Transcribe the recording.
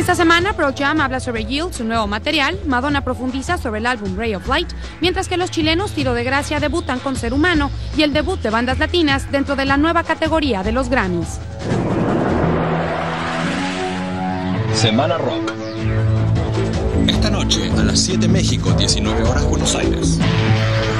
Esta semana, Pearl Jam habla sobre Yield, su nuevo material. Madonna profundiza sobre el álbum Ray of Light, mientras que los chilenos Tiro de Gracia debutan con Ser Humano y el debut de bandas latinas dentro de la nueva categoría de los Grammys. Semana Rock. Esta noche a las 7 México, 19 horas Buenos Aires.